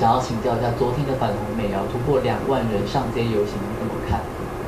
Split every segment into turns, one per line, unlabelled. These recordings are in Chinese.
想要请教一下，昨天的反红美谣突破2万人上街游行，你怎么看？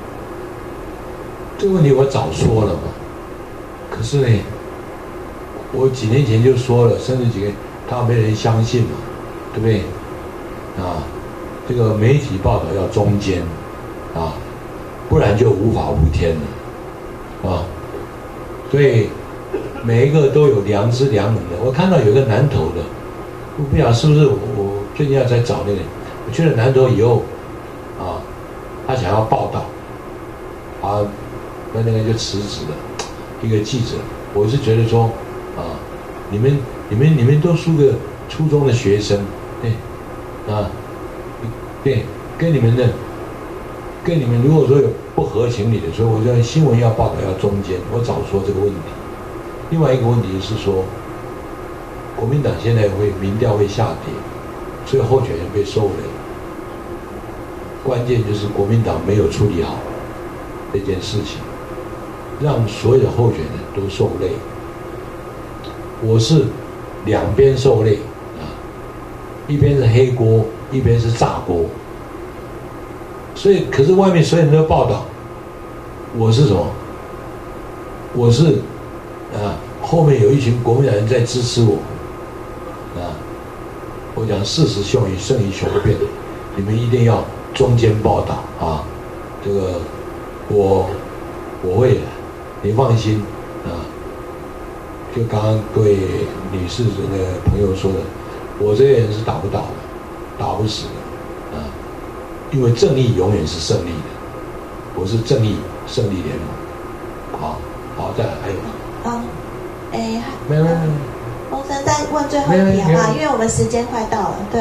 这个问题我早说了嘛，可是呢，我几年前就说了，甚至几个他没人相信嘛，对不对？啊，这个媒体报道要中间啊，不然就无法无天了啊。所以每一个都有良知良能的。我看到有一个南投的，我不晓得是不是我最近要再找那个，我去了南投以后啊，他想要报道啊。那个就辞职了，一个记者，我是觉得说，啊，你们都是个初中的学生，对，啊，对，跟你们如果说有不合情理的，所以我觉得新闻要报道要中间，我早说这个问题。另外一个问题是说，国民党现在民调会下跌，所以候选人被收了，关键就是国民党没有处理好这件事情。让所有的候选人都受累，我是两边受累啊，一边是黑锅，一边是炸锅。所以，可是外面所有人都报道，我是什么？我是啊，后面有一群国民党人在支持我啊。我讲事实胜于雄辩，你们一定要中间报道啊。这个我会。你放心啊，就刚刚各位女士那个朋友说的，我这些人是打不倒的，打不死的啊，因为正义永远是胜利的，我是正义胜利联盟。好，再来还有。没有。
洪生再问最后一题好不好？因为我们时间快到了，对。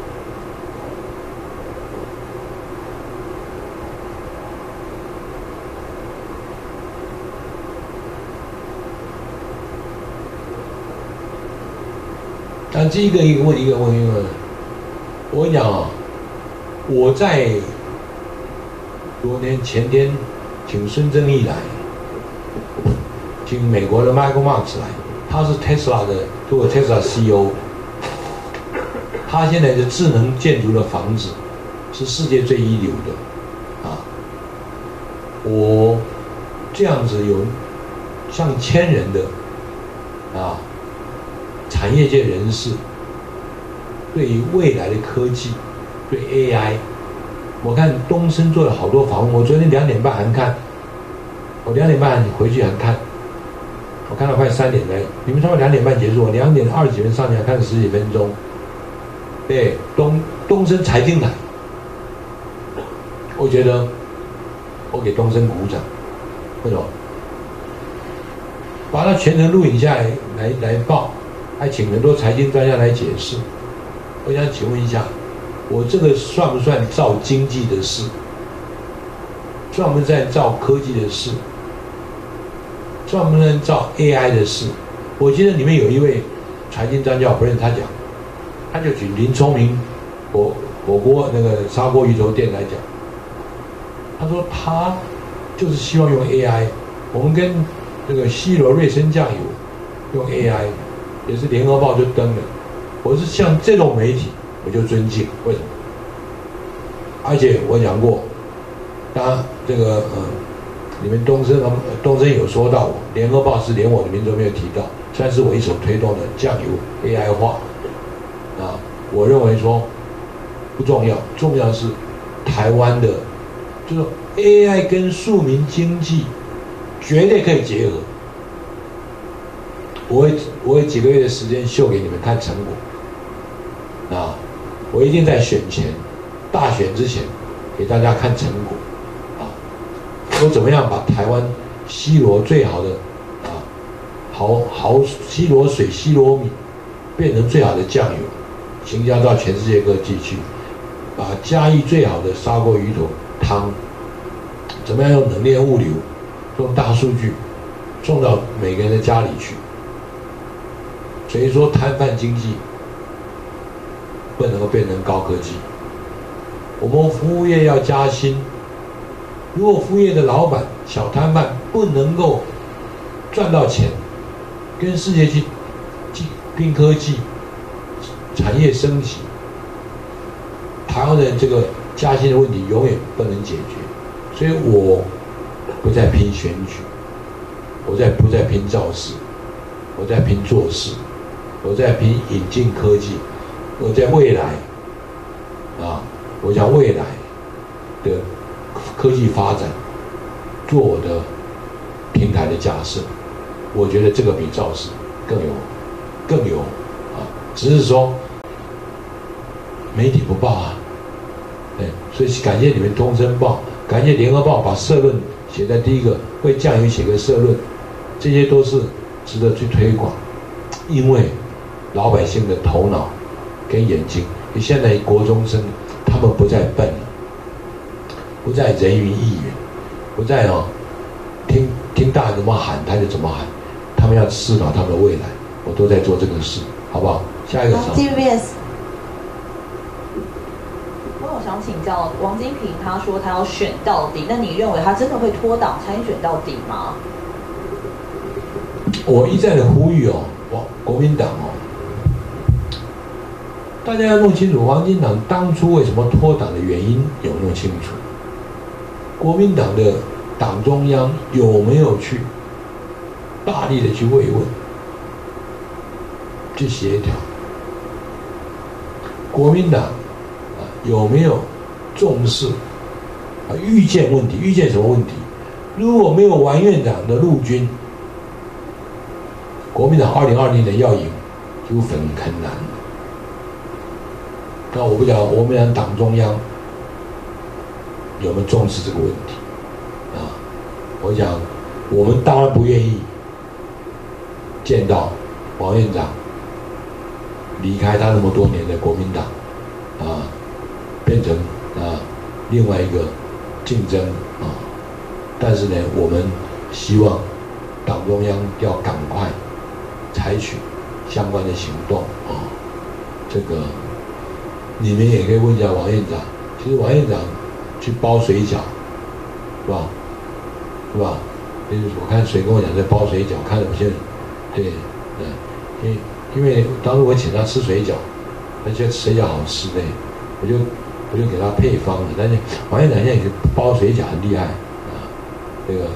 但这一个问一个，我跟你讲啊，我在昨天前天请孙正义来，请美国的 Michael Marks 来，他是 Tesla 的，做 Tesla CEO， 他现在的智能建筑的房子是世界最一流的啊。我这样子有上千人的啊。产业界人士对于未来的科技，对 AI， 我看东森做了好多访问。我昨天2点半还看，我2点半回去还看，我看到快3点来。你们差不多2点半结束，我2点20几分上去看了10几分钟。对，东森财经台，我觉得我给东森鼓掌。为什么？把它全程录影下来报。还请很多财经专家来解释。我想请问一下，我这个算不算造经济的事？算不算造科技的事？算不算造 AI 的事？我记得里面有一位财经专家，我不认识他讲，他就举林聪明火锅那个砂锅鱼头店来讲，他说他就是希望用 AI， 我们跟那个西罗瑞生酱油用 AI。也是联合报就登了，我是像这种媒体我就尊敬，为什么？而且我讲过，当然这个你们东森有说到我，联合报是连我的名字都没有提到，算是我一手推动的酱油 AI 化啊。我认为说不重要，重要是台湾的，就是 AI 跟庶民经济绝对可以结合。我会几个月的时间秀给你们看成果啊！我一定在选前、大选之前给大家看成果啊！我怎么样把台湾西螺最好的啊西螺水、西螺米变成最好的酱油，行销到全世界各地去，把嘉义最好的砂锅鱼头汤，怎么样用冷链物流、用大数据送到每个人的家里去？所以说，摊贩经济不能够变成高科技。我们服务业要加薪，如果服务业的老板、小摊贩不能够赚到钱，跟世界去拼科技、产业升级， 台湾的这个加薪的问题永远不能解决，所以我不再拼选举，不再拼造势，我在拼做事，我在拼引进科技，我在未来我想未来的科技发展做我的平台的架设，我觉得这个比造势更有只是说媒体不报啊，所以感谢你们东森报，感谢联合报把社论写在第一个，为酱油写个社论，这些都是值得去推广，因为老百姓的头脑跟眼睛，现在国中生他们不再笨了，不再人云亦云，不再听大人怎么喊他就怎么喊，他们要思考他们的未来，我都在做这个事，好不好？下一个。
TVBS。
我想请教王金平，他说他要选到底，那你认为他真的会脱党参选到底吗？
我一再的呼吁国民党大家要弄清楚，王金党当初为什么脱党的原因有弄清楚，国民党的党中央有没有去大力的去慰问、去协调？国民党有没有重视预见问题？预见什么问题？如果没有王院长的陆军，国民党2020年要赢就很难。那我不晓得我们党中央有没有重视这个问题我想我们当然不愿意见到王院长离开他那么多年的国民党变成另外一个竞争但是呢，我们希望党中央要赶快采取相关的行动这个你们也可以问一下王院长，其实王院长去包水饺，是吧？我看谁跟我讲在包水饺，看有些人因为当时我请他吃水饺，他觉得水饺好吃的，我就给他配方了。但是王院长现在包水饺很厉害这个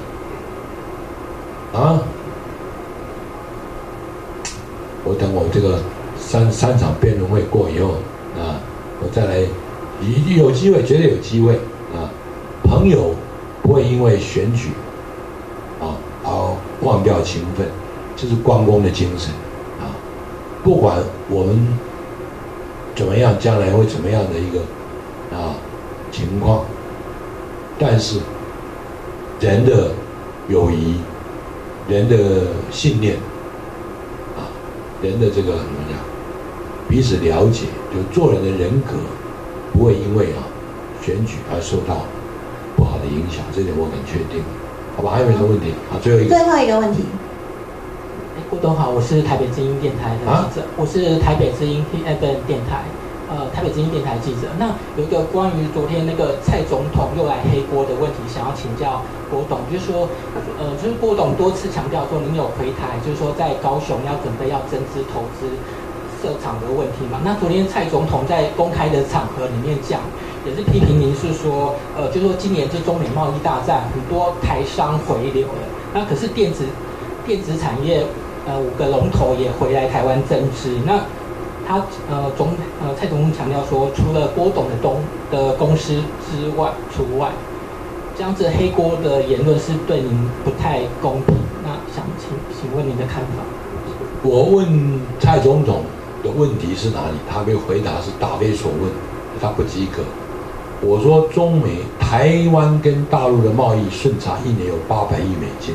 我等我这个三场辩论会过以后我再来，有机会，绝对有机会朋友不会因为选举而忘掉情分，这是关公的精神不管我们怎么样，将来会怎么样的一个情况，但是人的友谊、人的信念人的这个怎么讲，彼此了解，就做人的人格不会因为选举而受到不好的影响，这点我很确定。好吧，还有没有什么问题？最后一
个问题。
郭董好，我是台北之音电台的记者，我是台北之音电台，台北之音电台记者。那有一个关于昨天那个蔡总统又来黑锅的问题，想要请教郭董，就是说，就是郭董多次强调说，您有回台，就是说在高雄准备增资投资设厂的问题嘛。那昨天蔡总统在公开的场合里面讲，也是批评您是说，就是说今年这中美贸易大战，很多台商回流了，那可是电子产业5个龙头也回来台湾增资。那他蔡总统强调说，除了郭董的公司除外，这样子黑锅的言论是对您不太公平。那想请问您的看法？
我问蔡总统的问题是哪里，他给我回答是答非所问，他不及格。我说中美台湾跟大陆的贸易顺差一年有800亿美金，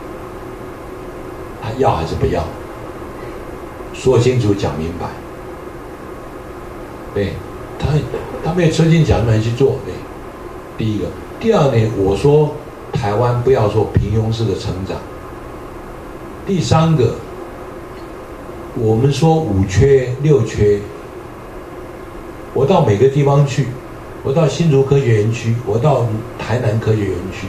他要还是不要？说清楚讲明白。对，他没有车进讲明去做。对，第一个，第二呢，我说台湾不要说平庸式的成长。第三个，我们说5缺6缺，我到每个地方去，我到新竹科学园区，我到台南科学园区，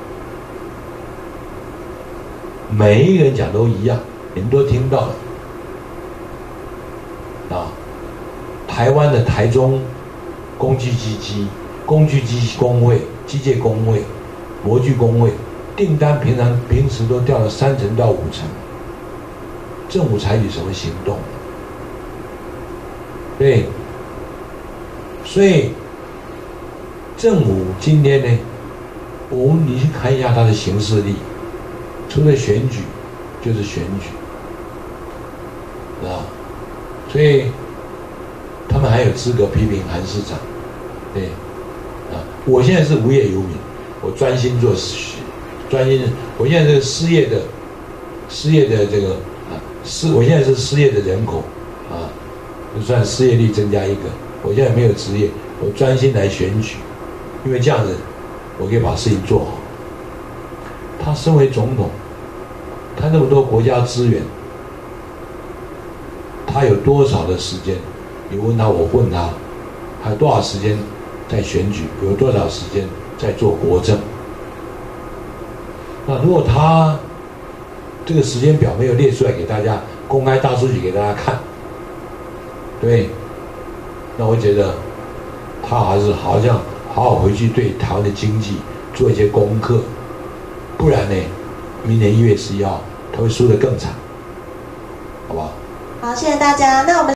每一个人讲都一样，你们都听到了台湾的台中工具机工会、机械工会、模具工会，订单平时都掉了3成到5成。政府采取什么行动？对，所以政府今天呢，你去看一下它的行事历，除了选举就是选举，啊，所以他们还有资格批评韩市长，对，啊，我现在是无业游民，我专心做我现在是失业的这个我现在是失业的人口啊，就算失业率增加1个，我现在没有职业，我专心来选举，因为这样子我可以把事情做好。他身为总统，他那么多国家资源，他有多少的时间？你问他，我问他，还有多少时间在选举？有多少时间在做国政？那如果他这个时间表没有列出来给大家，公开大数据给大家看，对，那我觉得他还是好好回去对台湾的经济做一些功课，不然呢，明年1月11号他会输得更惨，好不好？
好，谢谢大家。那我们。